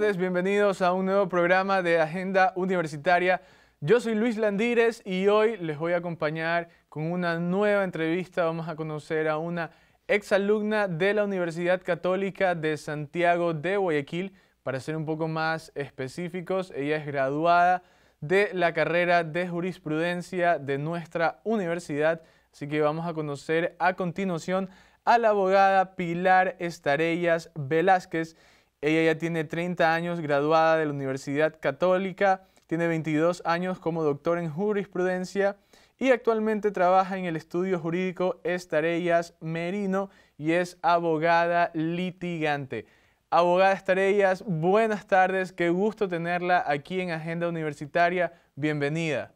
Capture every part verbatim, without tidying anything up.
tardes, bienvenidos a un nuevo programa de Agenda Universitaria. Yo soy Luis Landírez y hoy les voy a acompañar con una nueva entrevista. Vamos a conocer a una exalumna de la Universidad Católica de Santiago de Guayaquil. Para ser un poco más específicos, ella es graduada de la carrera de jurisprudencia de nuestra universidad. Así que vamos a conocer a continuación a la abogada Pilar Estarellas Velázquez. Ella ya tiene treinta años, graduada de la Universidad Católica, tiene veintidós años como doctor en jurisprudencia y actualmente trabaja en el estudio jurídico Estarellas Merino y es abogada litigante. Abogada Estarellas, buenas tardes, qué gusto tenerla aquí en Agenda Universitaria, bienvenida.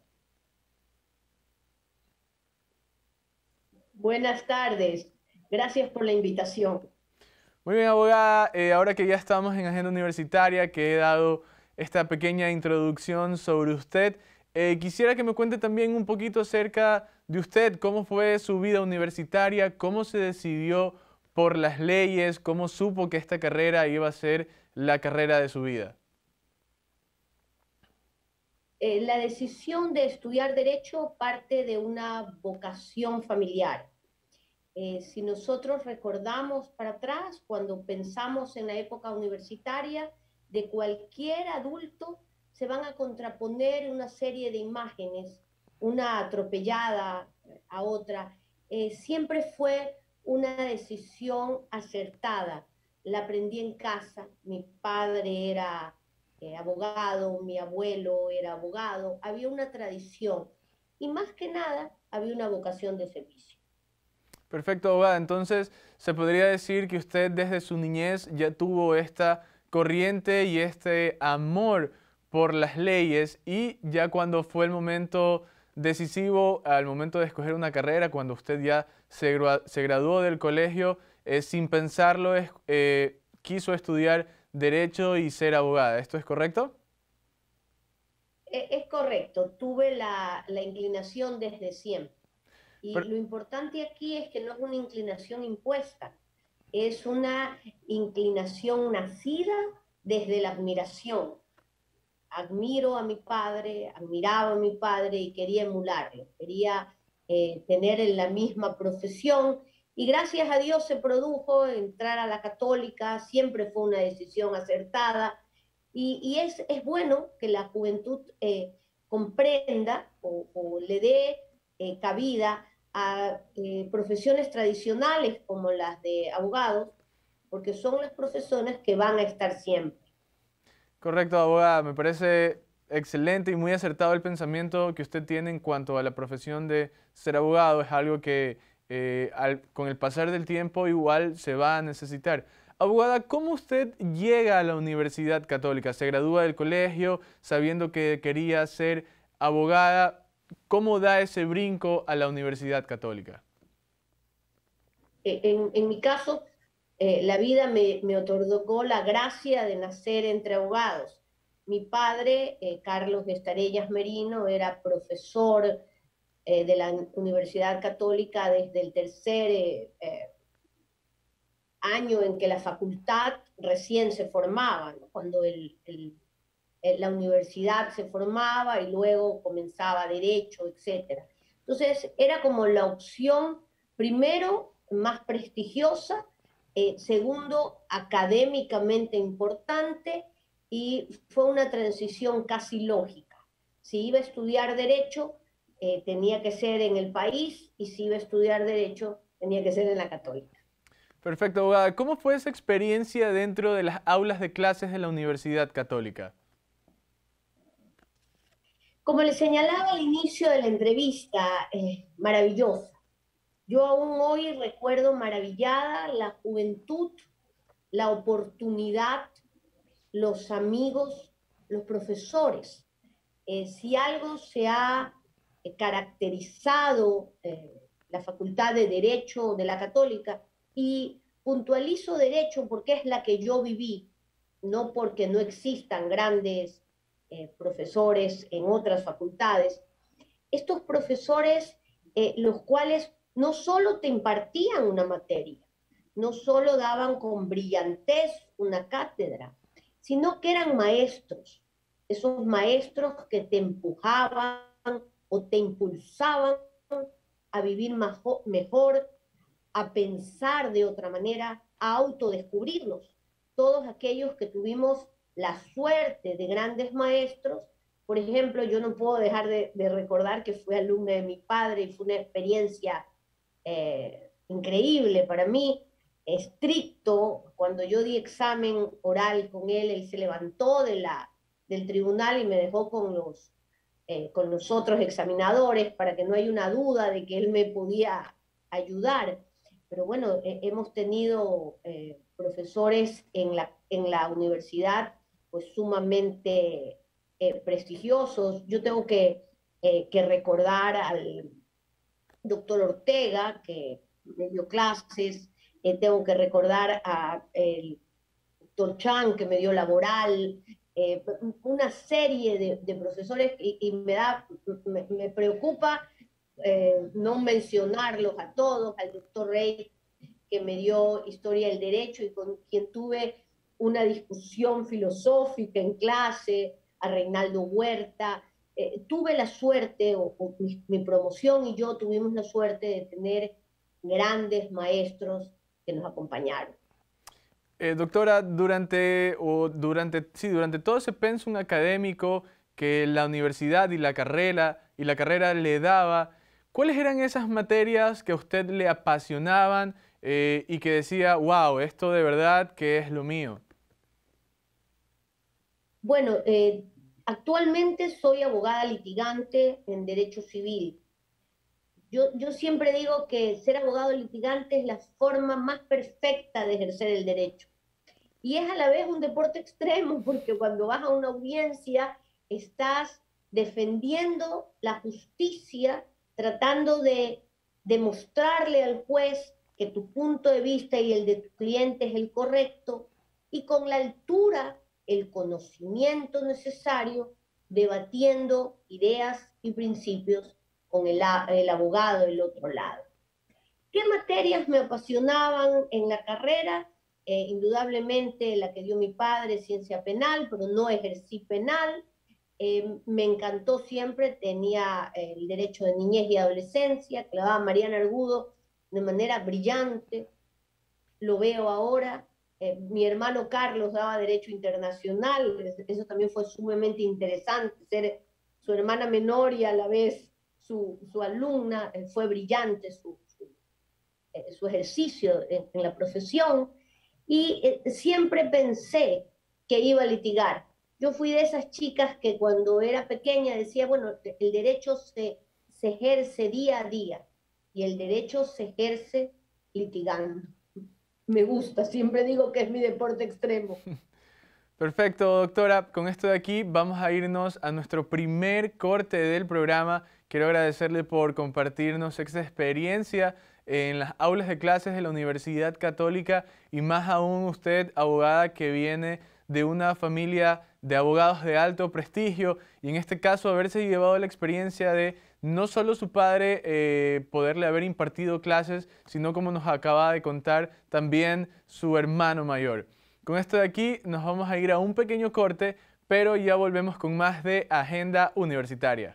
Buenas tardes, gracias por la invitación. Muy bien, abogada, eh, ahora que ya estamos en Agenda Universitaria, que he dado esta pequeña introducción sobre usted, eh, quisiera que me cuente también un poquito acerca de usted, cómo fue su vida universitaria, cómo se decidió por las leyes, cómo supo que esta carrera iba a ser la carrera de su vida. Eh, la decisión de estudiar Derecho parte de una vocación familiar. Eh, si nosotros recordamos para atrás, cuando pensamos en la época universitaria, de cualquier adulto se van a contraponer una serie de imágenes, una atropellada a otra. Eh, siempre fue una decisión acertada. La aprendí en casa, mi padre era eh, abogado, mi abuelo era abogado, había una tradición y más que nada había una vocación de servicio. Perfecto, abogada. Entonces, se podría decir que usted desde su niñez ya tuvo esta corriente y este amor por las leyes y ya cuando fue el momento decisivo, al momento de escoger una carrera, cuando usted ya se, gra se graduó del colegio, eh, sin pensarlo, eh, quiso estudiar Derecho y ser abogada. ¿Esto es correcto? Es correcto, tuve la, la inclinación desde siempre. Y Per lo importante aquí es que no es una inclinación impuesta, es una inclinación nacida desde la admiración. Admiro a mi padre, admiraba a mi padre y quería emularlo, quería eh, tener en la misma profesión y gracias a Dios se produjo entrar a la católica, siempre fue una decisión acertada y, y es, es bueno que la juventud eh, comprenda o, o le dé eh, cabida a eh, profesiones tradicionales como las de abogados, porque son las profesiones que van a estar siempre. Correcto, abogada. Me parece excelente y muy acertado el pensamiento que usted tiene en cuanto a la profesión de ser abogado. Es algo que eh, al, con el pasar del tiempo igual se va a necesitar. Abogada, ¿cómo usted llega a la Universidad Católica? ¿Se gradúa del colegio sabiendo que quería ser abogada? ¿Cómo da ese brinco a la Universidad Católica? En, en mi caso, eh, la vida me, me otorgó la gracia de nacer entre abogados. Mi padre, eh, Carlos de Estarellas Merino, era profesor eh, de la Universidad Católica desde el tercer eh, eh, año en que la facultad recién se formaba, ¿no? Cuando el, el, la universidad se formaba y luego comenzaba derecho, etcétera. Entonces era como la opción, primero, más prestigiosa, eh, segundo, académicamente importante y fue una transición casi lógica. Si iba a estudiar derecho, eh, tenía que ser en el país y si iba a estudiar derecho, tenía que ser en la católica. Perfecto, abogada. ¿Cómo fue esa experiencia dentro de las aulas de clases de la Universidad Católica? Como le señalaba al inicio de la entrevista, eh, maravillosa. Yo aún hoy recuerdo maravillada la juventud, la oportunidad, los amigos, los profesores. Eh, si algo se ha eh, caracterizado eh, la Facultad de Derecho de la Católica, y puntualizo Derecho porque es la que yo viví, no porque no existan grandes eh, profesores en otras facultades, estos profesores, eh, los cuales no solo te impartían una materia, no solo daban con brillantez una cátedra, sino que eran maestros, esos maestros que te empujaban o te impulsaban a vivir mejor, a pensar de otra manera, a autodescubrirnos. Todos aquellos que tuvimos la suerte de grandes maestros, por ejemplo, yo no puedo dejar de, de recordar que fui alumna de mi padre y fue una experiencia eh, increíble para mí, estricto. Cuando yo di examen oral con él, él se levantó de la, del tribunal y me dejó con los, eh, con los otros examinadores para que no haya una duda de que él me podía ayudar. Pero bueno, eh, hemos tenido eh, profesores en la, en la universidad pues sumamente eh, prestigiosos. Yo tengo que, eh, que recordar al doctor Ortega, que me dio clases, eh, tengo que recordar a el doctor Chan, que me dio laboral, eh, una serie de, de profesores, y, y me, da, me, me preocupa eh, no mencionarlos a todos, al doctor Rey, que me dio historia del derecho y con quien tuve una discusión filosófica en clase, a Reinaldo Huerta. Eh, tuve la suerte, o, o mi, mi promoción y yo tuvimos la suerte de tener grandes maestros que nos acompañaron. Eh, doctora, durante, o durante, sí, durante todo ese pensum académico que la universidad y la carrera, y la carrera le daba, ¿cuáles eran esas materias que a usted le apasionaban eh, y que decía, wow, esto de verdad que es lo mío? Bueno, eh, actualmente soy abogada litigante en derecho civil. Yo, yo siempre digo que ser abogado litigante es la forma más perfecta de ejercer el derecho. Y es a la vez un deporte extremo, porque cuando vas a una audiencia estás defendiendo la justicia, tratando de demostrarle al juez que tu punto de vista y el de tu cliente es el correcto, y con la altura, el conocimiento necesario, debatiendo ideas y principios con el, el abogado del otro lado. ¿Qué materias me apasionaban en la carrera? Eh, indudablemente la que dio mi padre, ciencia penal, pero no ejercí penal. Eh, me encantó siempre, tenía el derecho de niñez y adolescencia, que la daba Mariana Argudo de manera brillante, lo veo ahora. Eh, mi hermano Carlos daba derecho internacional, eso también fue sumamente interesante, ser su hermana menor y a la vez su, su alumna, eh, fue brillante su, su, eh, su ejercicio en, en la profesión. Y eh, siempre pensé que iba a litigar. Yo fui de esas chicas que cuando era pequeña decía, bueno, el derecho se, se ejerce día a día y el derecho se ejerce litigando. Me gusta, siempre digo que es mi deporte extremo. Perfecto, doctora. Con esto de aquí vamos a irnos a nuestro primer corte del programa. Quiero agradecerle por compartirnos esta experiencia en las aulas de clases de la Universidad Católica y más aún usted, abogada que viene de una familia de abogados de alto prestigio y en este caso haberse llevado la experiencia de no solo su padre eh, poderle haber impartido clases, sino como nos acaba de contar también su hermano mayor. Con esto de aquí nos vamos a ir a un pequeño corte, pero ya volvemos con más de Agenda Universitaria.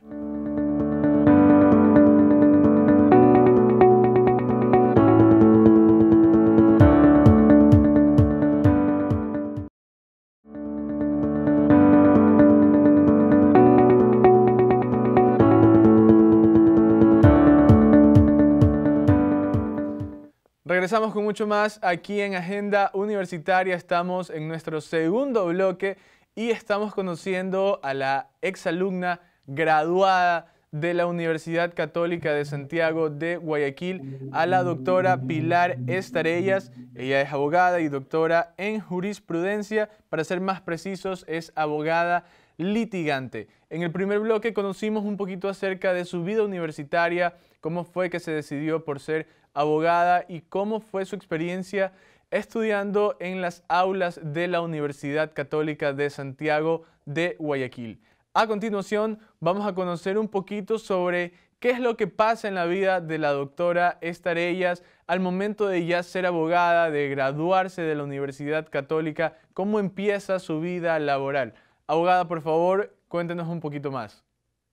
Regresamos con mucho más aquí en Agenda Universitaria. Estamos en nuestro segundo bloque y estamos conociendo a la exalumna graduada de la Universidad Católica de Santiago de Guayaquil, a la doctora Pilar Estarellas. Ella es abogada y doctora en jurisprudencia. Para ser más precisos, es abogada litigante. En el primer bloque conocimos un poquito acerca de su vida universitaria, cómo fue que se decidió por ser abogada y cómo fue su experiencia estudiando en las aulas de la Universidad Católica de Santiago de Guayaquil. A continuación, vamos a conocer un poquito sobre qué es lo que pasa en la vida de la doctora Estarellas al momento de ya ser abogada, de graduarse de la Universidad Católica, cómo empieza su vida laboral. Abogada, por favor, cuéntenos un poquito más.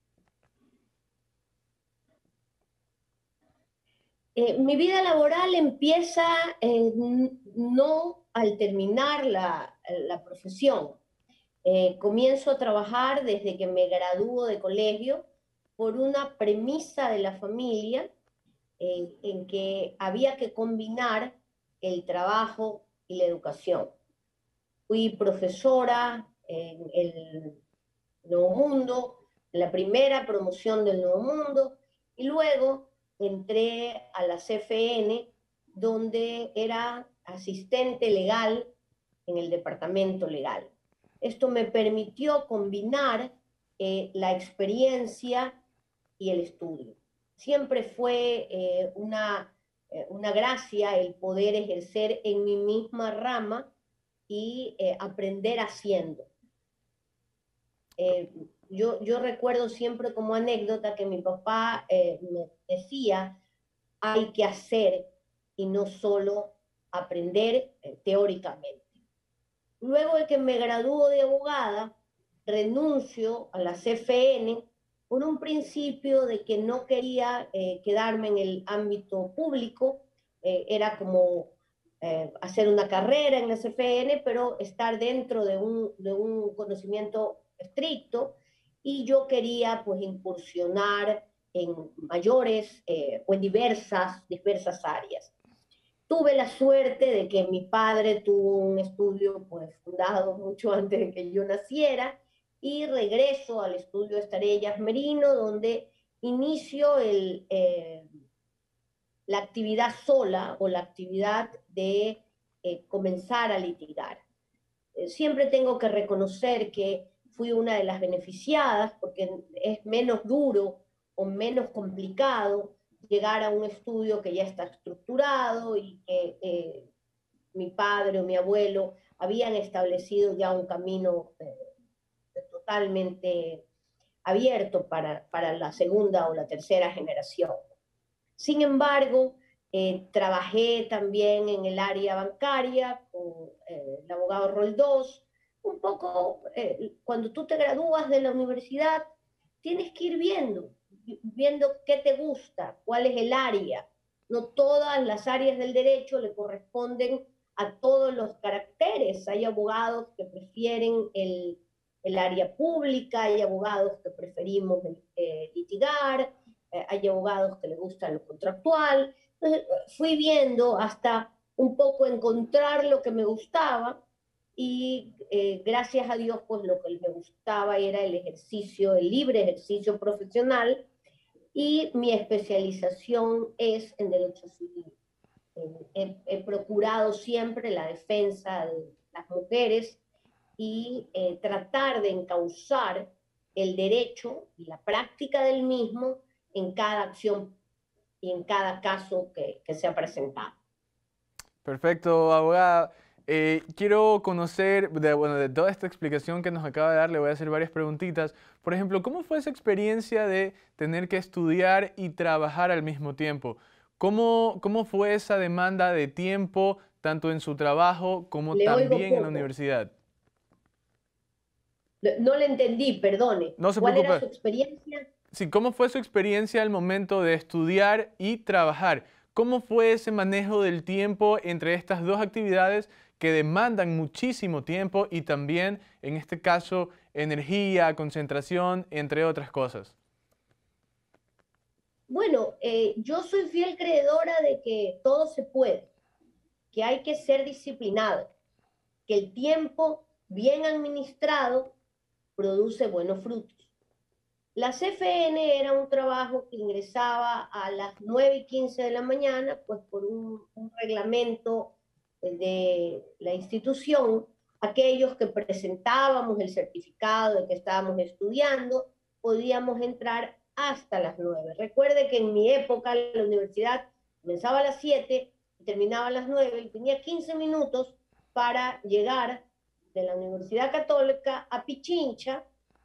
Eh, mi vida laboral empieza eh, no al terminar la, la profesión. Eh, comienzo a trabajar desde que me gradúo de colegio por una premisa de la familia eh, en que había que combinar el trabajo y la educación. Fui profesora en el Nuevo Mundo, en la primera promoción del Nuevo Mundo, y luego entré a la C F N, donde era asistente legal en el departamento legal. Esto me permitió combinar eh, la experiencia y el estudio. Siempre fue eh, una, eh, una gracia el poder ejercer en mi misma rama y eh, aprender haciendo. Eh, yo, yo recuerdo siempre como anécdota que mi papá eh, me decía, hay que hacer y no solo aprender eh, teóricamente. Luego de que me graduó de abogada, renuncio a la C F N por un principio de que no quería eh, quedarme en el ámbito público, eh, era como eh, hacer una carrera en la C F N, pero estar dentro de un, de un conocimiento estricto, y yo quería pues incursionar en mayores eh, o en diversas, diversas áreas. Tuve la suerte de que mi padre tuvo un estudio pues fundado mucho antes de que yo naciera, y regreso al estudio Estarellas Merino, donde inicio el, eh, la actividad sola o la actividad de eh, comenzar a litigar. Eh, siempre tengo que reconocer que fui una de las beneficiadas porque es menos duro o menos complicado llegar a un estudio que ya está estructurado y que eh, mi padre o mi abuelo habían establecido ya un camino eh, totalmente abierto para, para la segunda o la tercera generación. Sin embargo, eh, trabajé también en el área bancaria con eh, el abogado Roldós. Un poco, eh, cuando tú te gradúas de la universidad, tienes que ir viendo, viendo qué te gusta, cuál es el área. No todas las áreas del derecho le corresponden a todos los caracteres. Hay abogados que prefieren el, el área pública, hay abogados que preferimos eh, litigar, eh, hay abogados que les gusta lo contractual. Entonces fui viendo hasta un poco encontrar lo que me gustaba, y eh, gracias a Dios pues lo que me gustaba era el ejercicio, el libre ejercicio profesional, y mi especialización es en derecho civil. Eh, he, he procurado siempre la defensa de las mujeres y eh, tratar de encauzar el derecho y la práctica del mismo en cada acción y en cada caso que, que se ha presentado. Perfecto, abogada. Eh, quiero conocer, de, bueno, de toda esta explicación que nos acaba de dar, le voy a hacer varias preguntitas. Por ejemplo, ¿cómo fue esa experiencia de tener que estudiar y trabajar al mismo tiempo? ¿Cómo, cómo fue esa demanda de tiempo, tanto en su trabajo como Le oigo también en la poco. universidad? No le entendí, perdone. No se ¿Cuál era su preocupe. experiencia? Sí, ¿cómo fue su experiencia al momento de estudiar y trabajar? ¿Cómo fue ese manejo del tiempo entre estas dos actividades que demandan muchísimo tiempo y también, en este caso, energía, concentración, entre otras cosas? Bueno, eh, yo soy fiel creedora de que todo se puede, que hay que ser disciplinado, que el tiempo bien administrado produce buenos frutos. La C F N era un trabajo que ingresaba a las nueve y quince de la mañana, pues por un, un reglamento de la institución. Aquellos que presentábamos el certificado de que estábamos estudiando, podíamos entrar hasta las nueve. Recuerde que en mi época la universidad comenzaba a las siete y terminaba a las nueve, y tenía quince minutos para llegar de la Universidad Católica a Pichincha,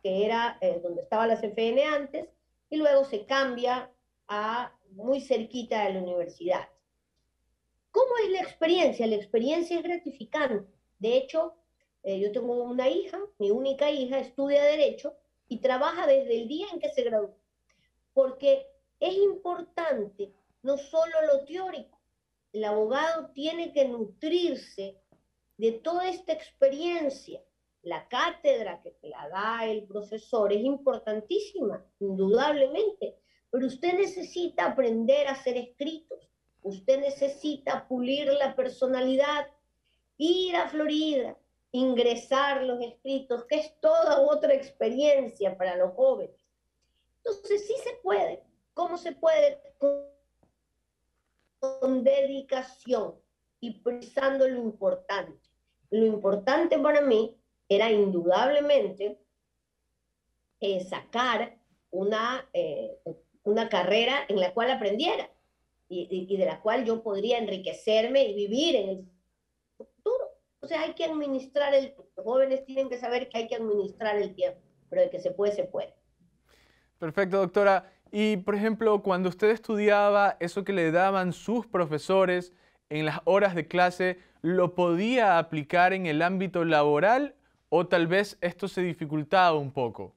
que era eh, donde estaba la C F N antes, y luego se cambia a muy cerquita de la universidad. ¿Cómo es la experiencia? La experiencia es gratificante. De hecho, eh, yo tengo una hija, mi única hija, estudia Derecho y trabaja desde el día en que se graduó. Porque es importante no solo lo teórico, el abogado tiene que nutrirse de toda esta experiencia. La cátedra que te la da el profesor es importantísima, indudablemente, pero usted necesita aprender a hacer escritos, usted necesita pulir la personalidad, ir a Florida, ingresar los escritos, que es toda otra experiencia para los jóvenes. Entonces sí se puede. ¿Cómo se puede? Con, con dedicación y pensando lo importante. Lo importante para mí era indudablemente eh, sacar una, eh, una carrera en la cual aprendiera y, y, y de la cual yo podría enriquecerme y vivir en el futuro. O sea, hay que administrar el tiempo. Los jóvenes tienen que saber que hay que administrar el tiempo, pero de que se puede, se puede. Perfecto, doctora. Y, por ejemplo, cuando usted estudiaba, eso que le daban sus profesores en las horas de clase, ¿lo podía aplicar en el ámbito laboral o tal vez esto se dificultaba un poco?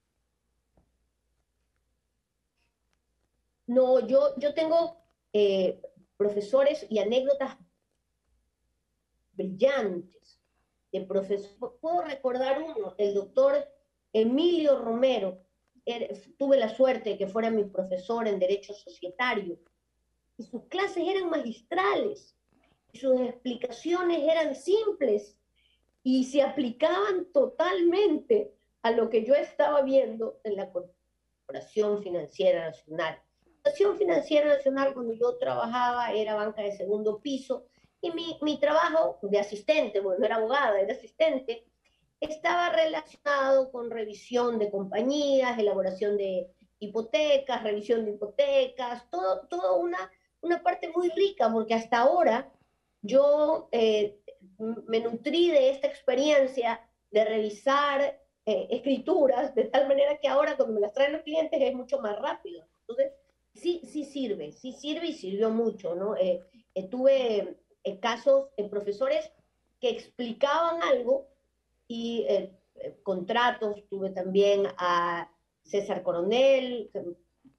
No, yo, yo tengo eh, profesores y anécdotas brillantes de profesor. Puedo recordar uno, el doctor Emilio Romero. Era, tuve la suerte de que fuera mi profesor en Derecho Societario. Y sus clases eran magistrales. Y sus explicaciones eran simples y se aplicaban totalmente a lo que yo estaba viendo en la Corporación Financiera Nacional. La Corporación Financiera Nacional, cuando yo trabajaba, era banca de segundo piso, y mi, mi trabajo de asistente, bueno, no era abogada, era asistente, estaba relacionado con revisión de compañías, elaboración de hipotecas, revisión de hipotecas, todo, todo una, una parte muy rica, porque hasta ahora yo eh, me nutrí de esta experiencia de revisar eh, escrituras, de tal manera que ahora cuando me las traen los clientes es mucho más rápido. Entonces, sí, sí sirve, sí sirve y sirvió mucho, ¿no? Eh, eh, tuve eh, casos de profesores que explicaban algo y eh, eh, contratos, tuve también a César Coronel, que,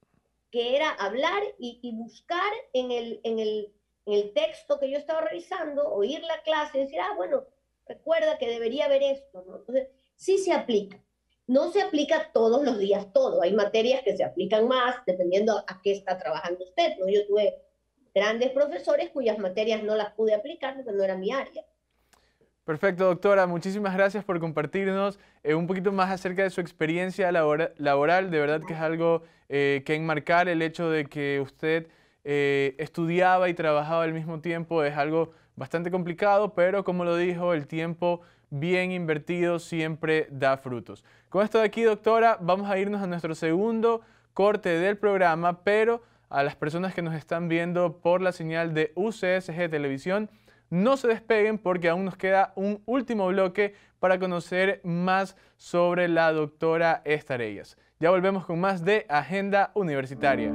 que era hablar y, y buscar en el, en, el, en el texto que yo estaba revisando, oír la clase y decir, ah, bueno, recuerda que debería haber esto, ¿no? Entonces, sí se aplica. No se aplica todos los días todo. Hay materias que se aplican más dependiendo a qué está trabajando usted, ¿no? Yo tuve grandes profesores cuyas materias no las pude aplicar porque no era mi área. Perfecto, doctora. Muchísimas gracias por compartirnos eh, un poquito más acerca de su experiencia labora laboral. De verdad que es algo eh, que enmarcar el hecho de que usted eh, estudiaba y trabajaba al mismo tiempo es algo bastante complicado, pero como lo dijo, el tiempo bien invertido siempre da frutos. Con esto de aquí, doctora, vamos a irnos a nuestro segundo corte del programa, pero a las personas que nos están viendo por la señal de U C S G Televisión, no se despeguen porque aún nos queda un último bloque para conocer más sobre la doctora Estarellas. Ya volvemos con más de Agenda Universitaria.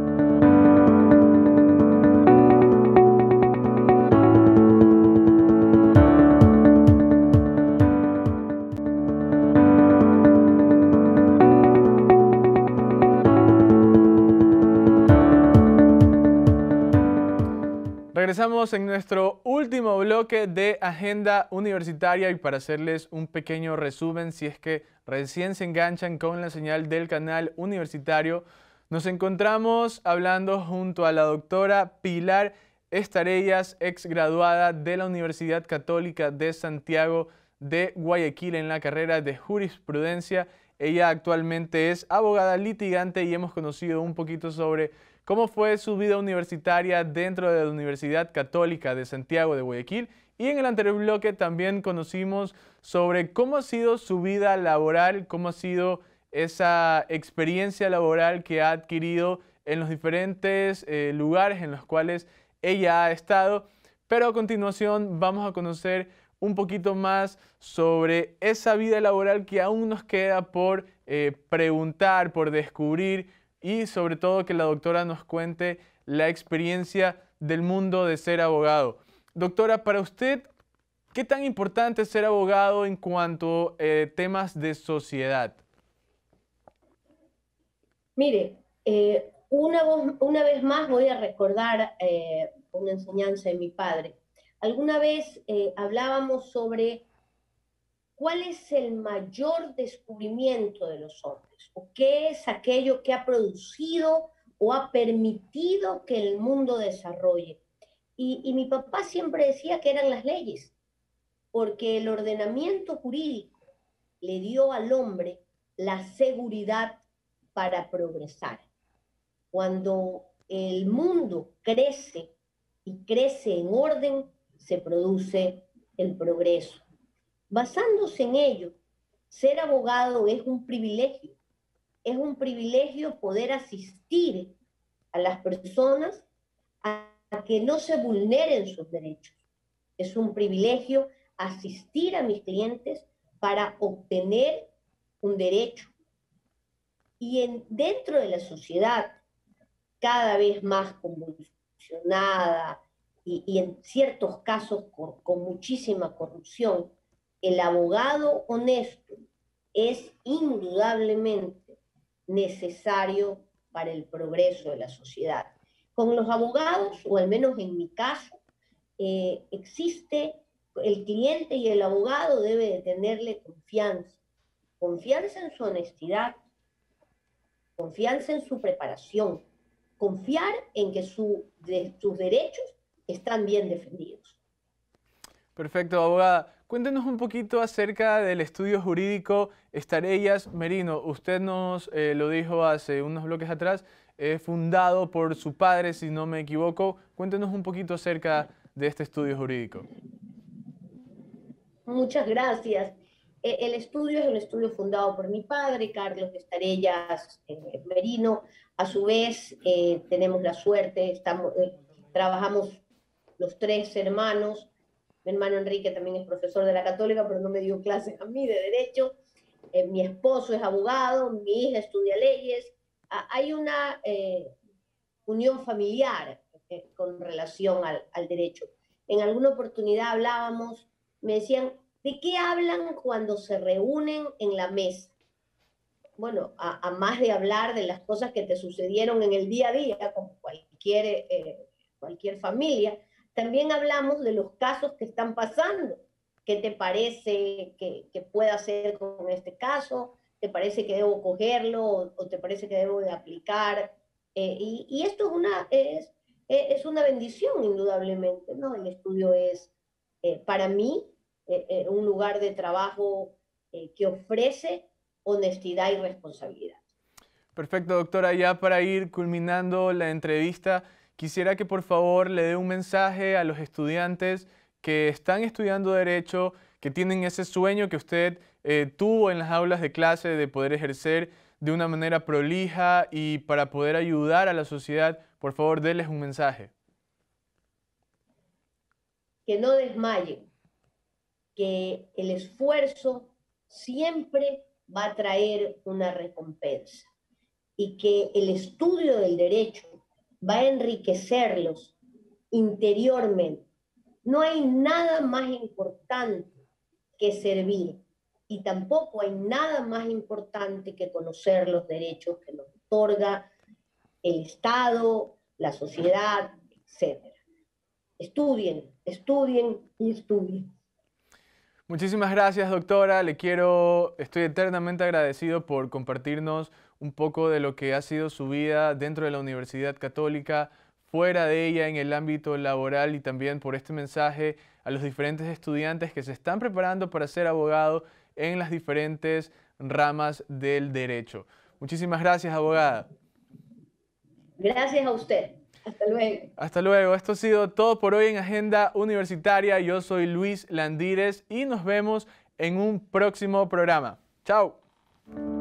Regresamos en nuestro último bloque de Agenda Universitaria y para hacerles un pequeño resumen, si es que recién se enganchan con la señal del canal universitario, nos encontramos hablando junto a la doctora Pilar Estarellas, ex graduada de la Universidad Católica de Santiago de Guayaquil en la carrera de Jurisprudencia. Ella actualmente es abogada litigante y hemos conocido un poquito sobre cómo fue su vida universitaria dentro de la Universidad Católica de Santiago de Guayaquil. Y en el anterior bloque también conocimos sobre cómo ha sido su vida laboral, cómo ha sido esa experiencia laboral que ha adquirido en los diferentes eh, lugares en los cuales ella ha estado. Pero a continuación vamos a conocer un poquito más sobre esa vida laboral que aún nos queda por eh, preguntar, por descubrir y sobre todo que la doctora nos cuente la experiencia del mundo de ser abogado. Doctora, para usted, ¿qué tan importante es ser abogado en cuanto a eh, temas de sociedad? Mire, eh, una, voz, una vez más voy a recordar eh, una enseñanza de mi padre. Alguna vez eh, hablábamos sobre cuál es el mayor descubrimiento de los hombres, o qué es aquello que ha producido o ha permitido que el mundo desarrolle. Y, y mi papá siempre decía que eran las leyes, porque el ordenamiento jurídico le dio al hombre la seguridad para progresar. Cuando el mundo crece y crece en orden, se produce el progreso. Basándose en ello, ser abogado es un privilegio. Es un privilegio poder asistir a las personas a que no se vulneren sus derechos. Es un privilegio asistir a mis clientes para obtener un derecho. Y en, dentro de la sociedad, cada vez más convulsionada y, y en ciertos casos con, con muchísima corrupción, el abogado honesto es indudablemente necesario para el progreso de la sociedad. Con los abogados, o al menos en mi caso, eh, existe el cliente y el abogado debe de tenerle confianza. Confianza en su honestidad, confianza en su preparación, confiar en que su, de, sus derechos están bien defendidos. Perfecto, abogada. Cuéntenos un poquito acerca del estudio jurídico Estarellas Merino. Usted nos eh, lo dijo hace unos bloques atrás, eh, fundado por su padre, si no me equivoco. Cuéntenos un poquito acerca de este estudio jurídico. Muchas gracias. El estudio es un estudio fundado por mi padre, Carlos Estarellas eh, Merino. A su vez, eh, tenemos la suerte, estamos, eh, trabajamos los tres hermanos. Mi hermano Enrique también es profesor de la Católica, pero no me dio clases a mí de Derecho. Eh, mi esposo es abogado, mi hija estudia leyes. Ah, hay una eh, unión familiar eh, con relación al, al derecho. En alguna oportunidad hablábamos, me decían, ¿de qué hablan cuando se reúnen en la mesa? Bueno, a, a más de hablar de las cosas que te sucedieron en el día a día, como cualquier, eh, cualquier familia, también hablamos de los casos que están pasando. ¿Qué te parece que, que pueda hacer con este caso? ¿Te parece que debo cogerlo o, o te parece que debo de aplicar? Eh, y, y esto es una, es, es una bendición, indudablemente, ¿no? El estudio es, eh, para mí, eh, eh, un lugar de trabajo eh, que ofrece honestidad y responsabilidad. Perfecto, doctora. Ya para ir culminando la entrevista, quisiera que por favor le dé un mensaje a los estudiantes que están estudiando Derecho, que tienen ese sueño que usted eh, tuvo en las aulas de clase de poder ejercer de una manera prolija y para poder ayudar a la sociedad. Por favor, déles un mensaje. Que no desmayen, que el esfuerzo siempre va a traer una recompensa y que el estudio del derecho va a enriquecerlos interiormente. No hay nada más importante que servir y tampoco hay nada más importante que conocer los derechos que nos otorga el Estado, la sociedad, etcétera. Estudien, estudien y estudien. Muchísimas gracias, doctora. Le quiero, estoy eternamente agradecido por compartirnos un poco de lo que ha sido su vida dentro de la Universidad Católica, fuera de ella, en el ámbito laboral, y también por este mensaje a los diferentes estudiantes que se están preparando para ser abogado en las diferentes ramas del derecho. Muchísimas gracias, abogada. Gracias a usted. Hasta luego. Hasta luego. Esto ha sido todo por hoy en Agenda Universitaria. Yo soy Luis Landírez y nos vemos en un próximo programa. Chao.